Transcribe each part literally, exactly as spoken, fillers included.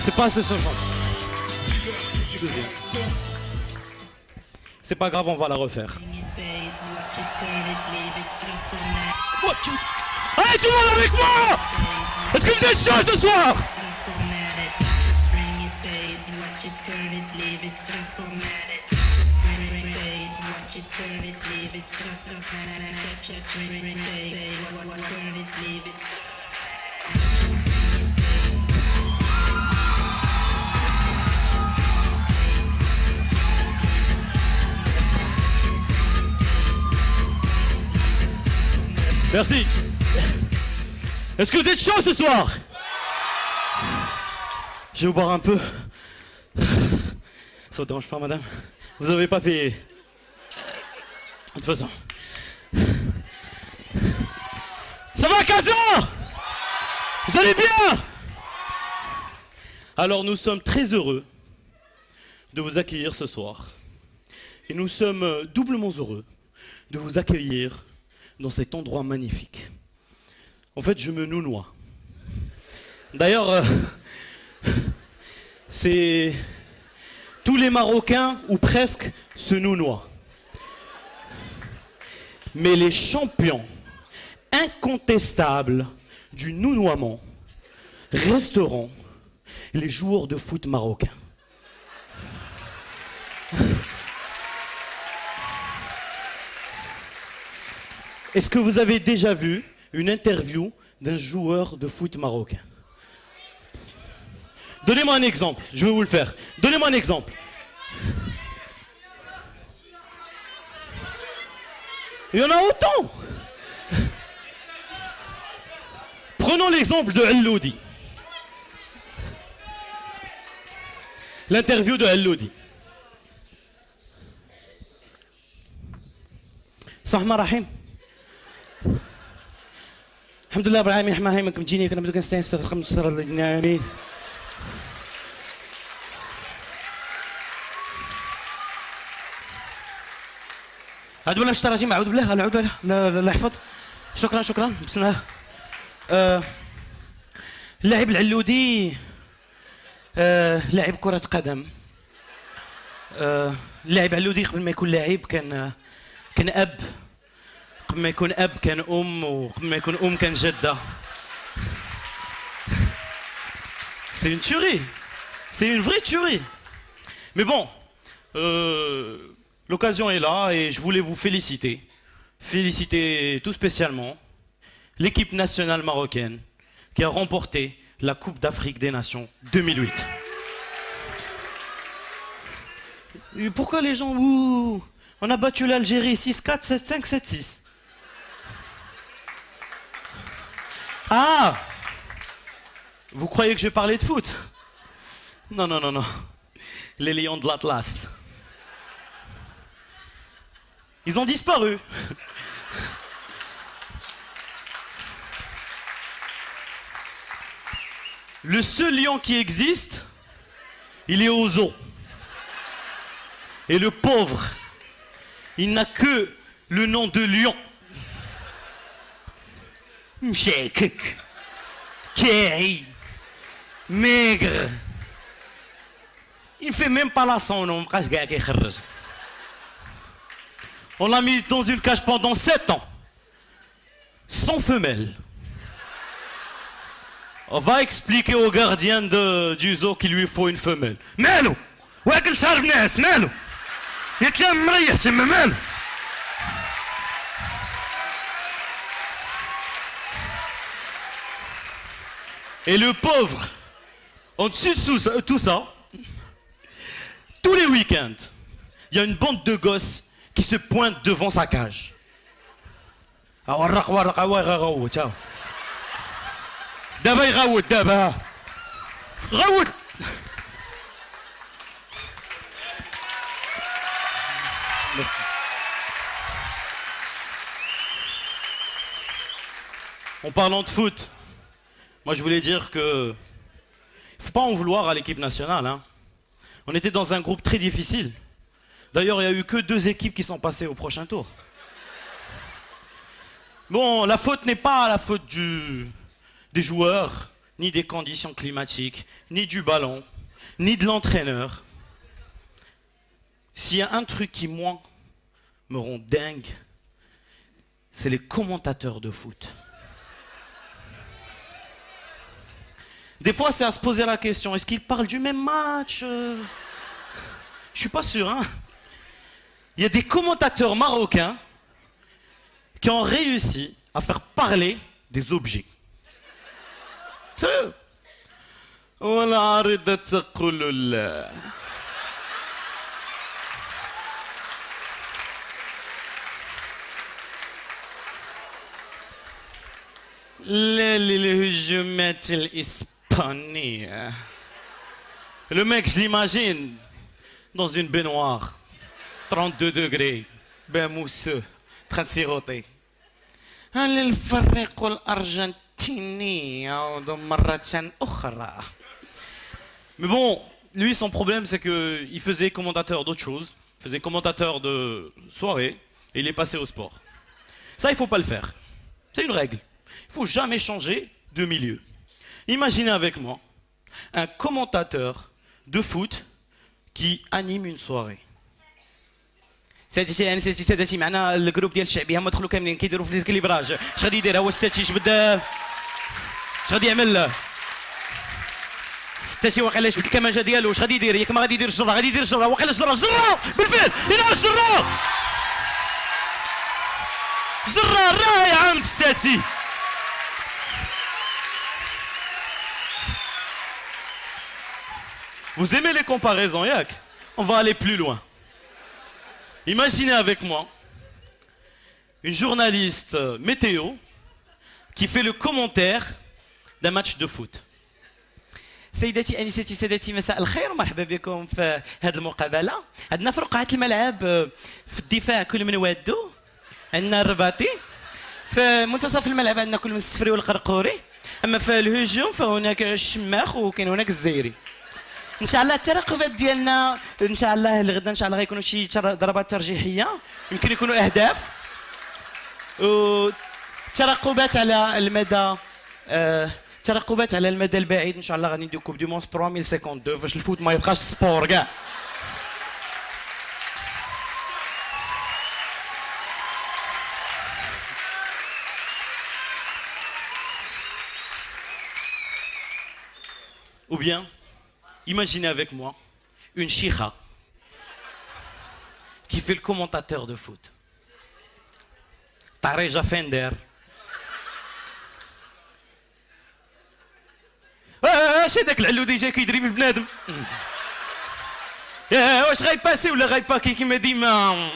C'est pas assez suffisant. C'est pas grave, on va la refaire. Allez, tout le monde avec moi! Est-ce que vous êtes chaud ce soir? Merci. Est-ce que vous êtes chaud ce soir? Je vais vous boire un peu. Ça vous dérange pas, madame? Vous avez pas payé. De toute façon. Ça va, Casa? Vous allez bien? Alors, nous sommes très heureux de vous accueillir ce soir. Et nous sommes doublement heureux de vous accueillir dans cet endroit magnifique. En fait, je me nounoie. D'ailleurs, euh, c'est... tous les Marocains, ou presque, se nounoient. Mais les champions incontestables du nounoiement resteront les joueurs de foot marocains. Est-ce que vous avez déjà vu une interview d'un joueur de foot marocain? Donnez-moi un exemple, je vais vous le faire. Donnez-moi un exemple. Il y en a autant. Prenons l'exemple de Elloudi. L'interview de Elloudi. Salam rahim. Alhamdulillah rabbil alamin rahman rahim كم كنا بدنا نستنصر خمس صار النامين أعوذ بالله من الشيطان الرجيم أعوذ بالله أعوذ بالله لا لا يحفظ شكرا شكرا بسم الله آه اللاعب العلودي آه لاعب كرة قدم آه اللاعب العلودي قبل ما يكون لاعب كان كان أب قبل ما يكون أب كان أم وقبل ما يكون أم كان جدة. C'est une tuerie. C'est une vraie tuerie. Mais bon, euh, l'occasion est là et je voulais vous féliciter. Féliciter tout spécialement l'équipe nationale marocaine qui a remporté la Coupe d'Afrique des Nations deux mille huit. Et pourquoi les gens... Ouh, on a battu l'Algérie six quatre, sept cinq, sept six. Ah! Vous croyez que je parlais de foot? Non, non, non, non. Les lions de l'Atlas. Ils ont disparu. Le seul lion qui existe, il est au zoo. Et le pauvre, il n'a que le nom de lion. Mchekek, Kei, maigre. Il ne fait même pas la son nom. On l'a mis dans une cage pendant sept ans. Sans femelle. On va expliquer au gardien de, du zoo qu'il lui faut une femelle. Melo, واكل شعر بناس مالو يا كلام مريح تما مالو. Et le pauvre, en dessus de tout ça, tous les week-ends, il y a une bande de gosses qui se pointent devant sa cage. دابا يغوت دابا غوت. Merci. En parlant de foot, moi je voulais dire que il ne faut pas en vouloir à l'équipe nationale, hein. On était dans un groupe très difficile. D'ailleurs, il n'y a eu que deux équipes qui sont passées au prochain tour. Bon, la faute n'est pas la faute du, des joueurs, ni des conditions climatiques, ni du ballon, ni de l'entraîneur. S'il y a un truc qui, moi, me rend dingue, c'est les commentateurs de foot. Des fois, c'est à se poser la question, est-ce qu'ils parlent du même match? Je suis pas sûr, hein. Il y a des commentateurs marocains qui ont réussi à faire parler des objets. Sérieux. الهجومات الإسبانية. Le mec, je l'imagine dans une baignoire, trente-deux degrés, bain mousseux, en train de siroter. هل الفريق الأرجنتيني يعود مرة أخرى. Mais bon, lui, son problème, c'est qu'il faisait commentateur d'autre chose, il faisait commentateur de soirée, et il est passé au sport. Ça, il ne faut pas le faire. C'est une règle. Il ne faut jamais changer de milieu. Imaginez avec moi un commentateur de foot qui anime une soirée. سادتي انساتي سادتي معنا الجروب ديال الشعبيه هما دخلوا كاملين كيديروا في ليسكليبراج. اش غادي يدير هو ستاتي اش بدا اش غادي يعمل ستاتي واقيلا جبد الكمانجه ديالو اش غادي يدير ياك ما غادي يدير الجره غادي يدير الجره واقيلا الجره الجره بالفعل ينعس الجره جره راه يا عم ستاتي. Vous aimez les comparaisons, Yak? On va aller plus loin. Imaginez avec moi une journaliste météo qui fait le commentaire d'un match de foot. سيداتي انساتي سادتي مساء الخير ومرحبا بكم في هذه المقابله. عندنا في رقعه الملعب في الدفاع كل من وادو عندنا الرباطي، في منتصف الملعب عندنا كل من السفري والقرقوري، اما في الهجوم فهناك الشماخ وكاين هناك الزيري. ان شاء الله الترقبات ديالنا ان شاء الله لغدا ان شاء الله غيكونوا شي ضربات ترجيحيه، يمكن يكونوا اهداف وترقبات على المدى آه ترقبات على المدى البعيد. ان شاء الله غادي ندير كوب دو موند في ثلاثة آلاف وخمسة وخمسين فاش الفوت ما يبقاش سبور كاع. Ou bien, imaginez avec moi une chicha qui fait le commentateur de foot. Tareja Fender. اش هذاك العلودي جاي كيدري في بنادم؟ يا واش غايباسي ولا غايباكي كيما ديما؟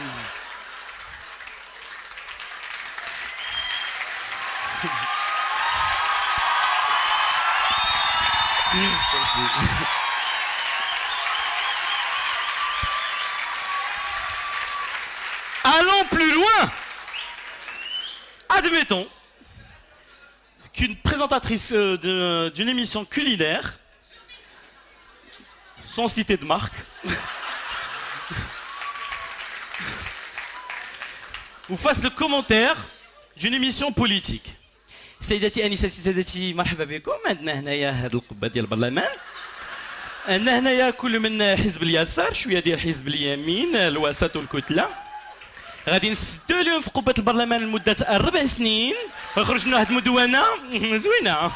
Allons plus loin. Admettons qu'une présentatrice d'une émission culinaire, sans citer de marque, vous fasse le commentaire d'une émission politique. سيداتي انساتي سادتي مرحبا بكم. عندنا هنايا هاد القبه ديال البرلمان، عندنا هنايا كل من حزب اليسار شويه ديال حزب اليمين الوسط والكتله. غادي نسدو اليوم في قبه البرلمان لمده اربع سنين ويخرج منها واحد المدونه زوينه.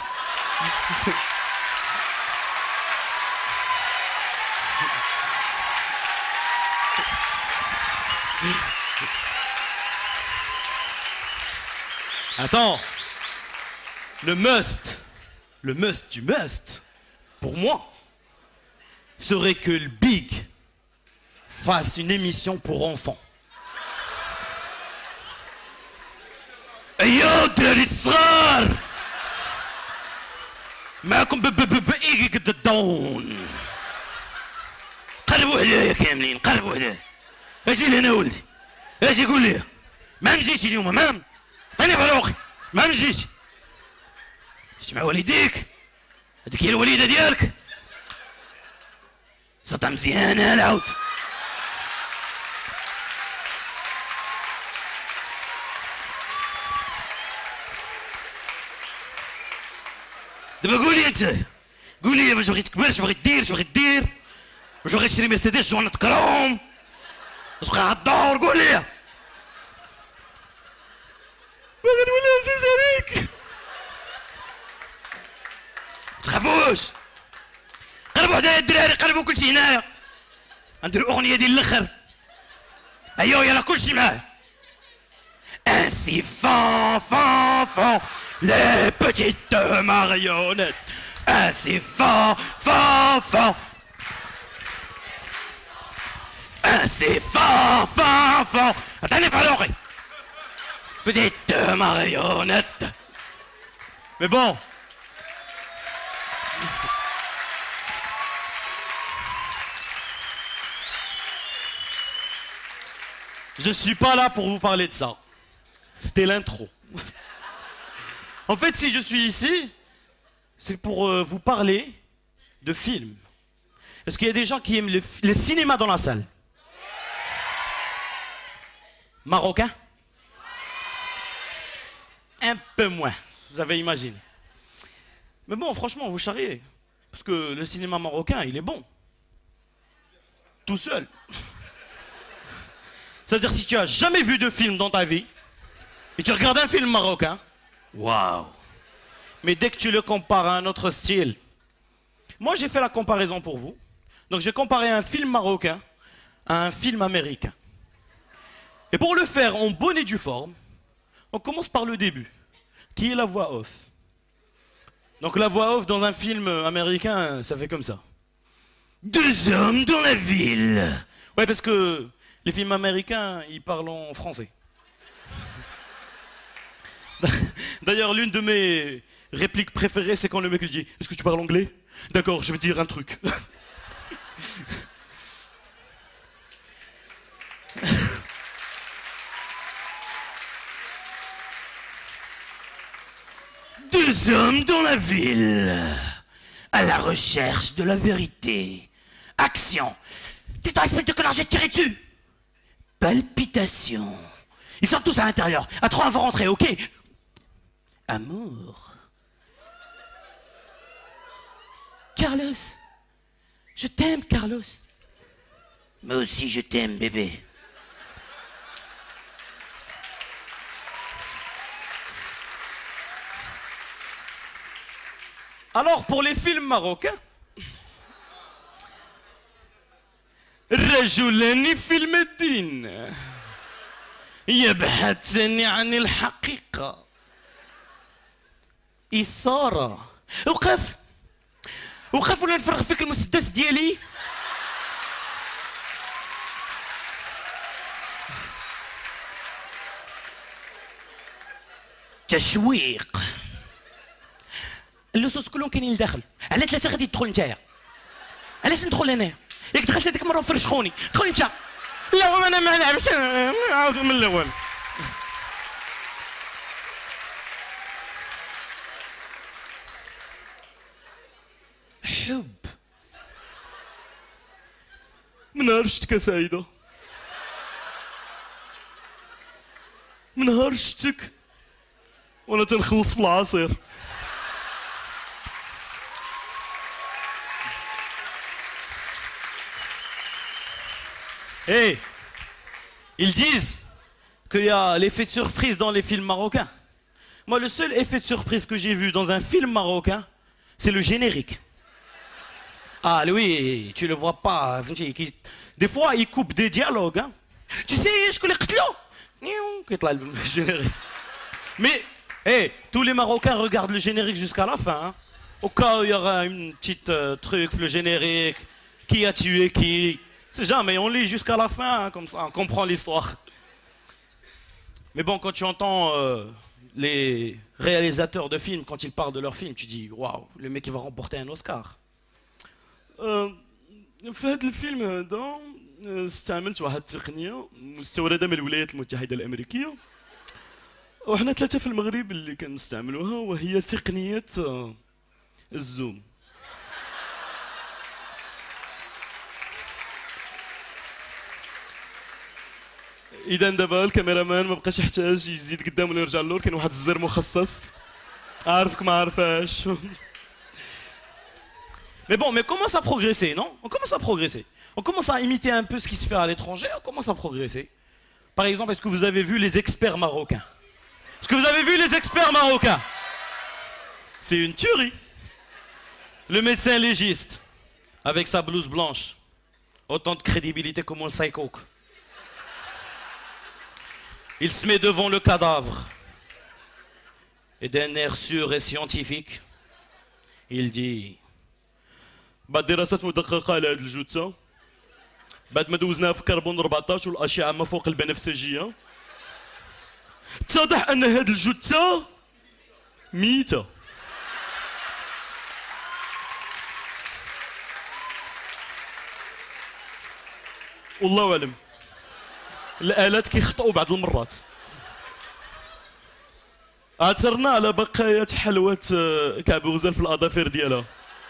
Attends, le must, le must du must, pour moi, serait que le Big fasse une émission pour enfants. أيوة دراري الصغار معكم بإيكي قد الدون، قربوا عليا كاملين قربوا عليا. اجي لهنا ولدي اجي قول لي ما نجيش اليوم، ما عطيني بروقي ما نجيش. جيت مع والديك هذيك هي الوليده ديالك صوتها مزيانه العود. دابا قول لي انت، قول لي واش بغيت تكبر، اش بغيت دير، اش بغيت دير، واش بغيت تشري مرسيدس جوانة كروم، واش بقى غدور، قول لي. باغي نولي عزيز عليك. تخافوش، قلبوا حدايا الدراري، قلبوا كلشي هنايا، غنديرو اغنيه ديال الاخر. ايوا يلا كلشي معاه. Ainsi fan, fan, fan, les petites marionnettes. Ainsi fan, fan, fan. Ainsi fan, fan, fan. Attendez, pardon. Petite marionnette. Mais bon. Je suis pas là pour vous parler de ça. C'était l'intro. En fait, si je suis ici, c'est pour euh, vous parler de films. Est-ce qu'il y a des gens qui aiment le, le cinéma dans la salle? Marocain? Un peu moins, vous avez imaginé. Mais bon, franchement, vous charriez. Parce que le cinéma marocain, il est bon. Tout seul. C'est-à-dire, si tu as jamais vu de film dans ta vie, et tu regardes un film marocain, waouh! Mais dès que tu le compares à un autre style, moi j'ai fait la comparaison pour vous. Donc j'ai comparé un film marocain à un film américain. Et pour le faire en bonne et due forme, on commence par le début, qui est la voix off. Donc la voix off dans un film américain, ça fait comme ça. Deux hommes dans la ville. Ouais, parce que les films américains, ils parlent en français. D'ailleurs, l'une de mes répliques préférées, c'est quand le mec lui dit « Est-ce que tu parles anglais? D'accord, je vais te dire un truc. » Deux hommes dans la ville, à la recherche de la vérité. Action. T'es un espèce de connard, j'ai tiré dessus. Palpitation. Ils sont tous à l'intérieur. À trois, on va rentrer, ok? Amour. Carlos. Je t'aime, Carlos. Moi aussi, je t'aime, bébé. Alors, pour les films marocains, رجلان في المدينة يبحثان عن الحقيقة. إثارة. وقف وقف ولا نفرغ فيك المسدس ديالي. تشويق. اللصوص كلهم كاينين لداخل، على ثلاثة غادي تدخل نتايا. علاش ندخل هنايا؟ ياك دخلت هذيك المره وفرشخوني، دخل انت. لا انا ما نلعبش، نعاود من الاول. حب. من نهار شفتك سعيده، من نهار شفتك وانا تنخلص في العصير. Hey, ils disent qu'il y a l'effet de surprise dans les films marocains. Moi, le seul effet de surprise que j'ai vu dans un film marocain, c'est le générique. Ah oui, tu le vois pas. Des fois, ils coupent des dialogues. Hein. Tu sais, je connais le générique. Mais, hey, tous les Marocains regardent le générique jusqu'à la fin. Hein. Au cas où il y aura une petite euh, truc, le générique, qui a tué qui. C'est jamais, on lit jusqu'à la fin, hein, comme ça, on comprend l'histoire. Mais bon, quand tu entends euh, les réalisateurs de films, quand ils parlent de leurs films, tu dis, waouh, le mec il va remporter un Oscar. في هذا الفيلم هذا استعملت واحد التقنية مستوردة من الولايات المتحدة الأمريكية، وحنا ثلاثة في المغرب اللي كنستعملوها، وهي تقنية الزوم. اذا دابا الكاميرامان ما بقاش يحتاج يزيد قدام ولا يرجع للور، كاين واحد الزر مخصص عارفك ما عارفاش. Mais bon, mais on commence à progresser, non? On commence à progresser. On commence à imiter un peu ce qui se fait à l'étranger, on commence à progresser. Par exemple, est-ce que vous avez vu les experts marocains? Est-ce que vous avez vu les experts marocains? C'est une tuerie. Le médecin légiste, avec sa blouse blanche, autant de crédibilité que mon psycho. Il se met devant le cadavre et d'un air sûr et scientifique, il dit: بعد دراسات مدققة على هذه الجثة، بعد ما دوزناها في كربون أربعطاش والأشعة ما فوق البنفسجية، اتضح أن هذه الجثة ميتة. والله أعلم الآلات كيخطئوا بعض المرات. عثرنا على بقايات حلوة كعب غزال في الأظافر ديالها.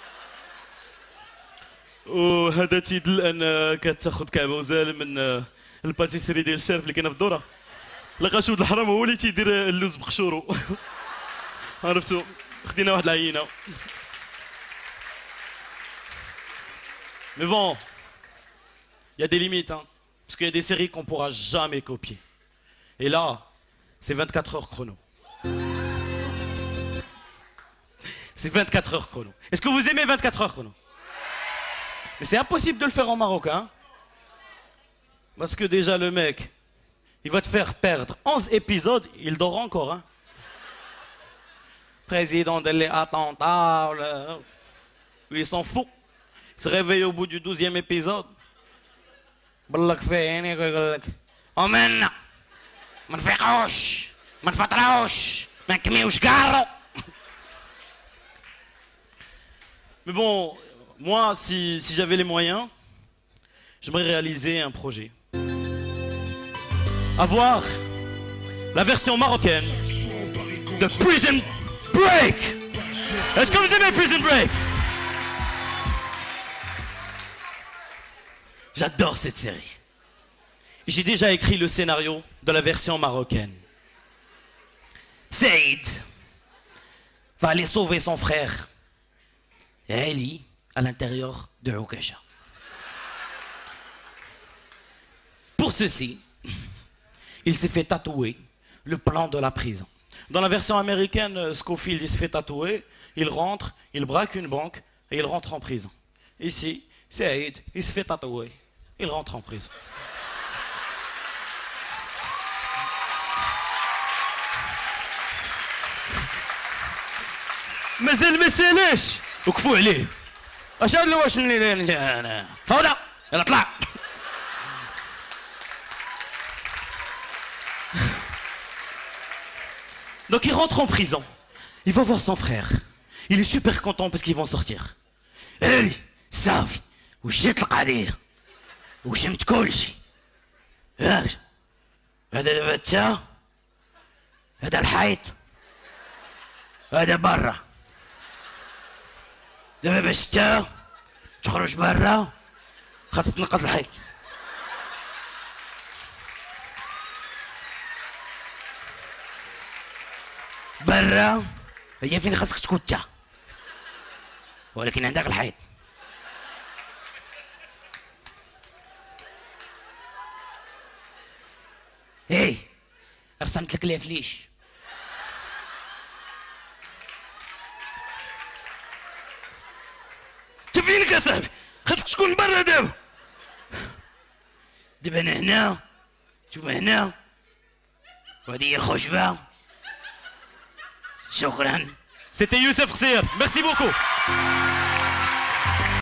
وهذا تيدل أن كتاخذ كعب غزال من الباسيسري ديال الشارف اللي كاينه في الدورة. لقى شود الحرام هو اللي تيدير اللوز بقشورو. عرفتو خدينا واحد العينة. Mais bon, il y a des limites, hein, parce qu'il y a des séries qu'on ne pourra jamais copier. Et là, c'est vingt-quatre heures chrono. C'est vingt-quatre heures chrono. Est-ce que vous aimez vingt-quatre heures chrono? Mais c'est impossible de le faire en marocain. Hein, parce que déjà le mec, il va te faire perdre onze épisodes, il dort encore. Hein. Président de l'attentat, il s'en fout. Il se réveille au bout du douzième épisode. بلك فيه يعني يقول لك ومنا ما نفيقوش ما نفطروش ما نكميوش كارو. Mais bon, moi, si, si j'avais les moyens, j'aimerais réaliser un projet. Avoir la version marocaine de Prison Break. Est-ce que vous aimez Prison Break? J'adore cette série. J'ai déjà écrit le scénario de la version marocaine. Saïd va aller sauver son frère Ali à l'intérieur de Oukasha. Pour ceci, il s'est fait tatouer le plan de la prison. Dans la version américaine, Scofield il se fait tatouer, il rentre, il braque une banque et il rentre en prison. Ici, Saïd, il se fait tatouer, il rentre en prison. مازال ما سالاش وكفوا عليه. اش هاد واش انا فوضى يلا طلع. Donc il rentre en prison. Il va voir son frère. Il est super content parce qu'ils vont sortir. Ali صافي وجيت القضيه وشمت كلشي. هذا دابا انت هذا الحيط هذا برا. دابا باش انت تخرج برا خاصك تنقص الحيط. برا هي فين خاصك تكون انت ولكن عندك الحيط. ايه رسمت لك الفليش. انت فينك يا صاحبي خاصك تكون برا دابا. دابا انا هنا نتوما هنا وهذه هي الخشبه. شكرا. C'était Youssef Khsir. Merci beaucoup.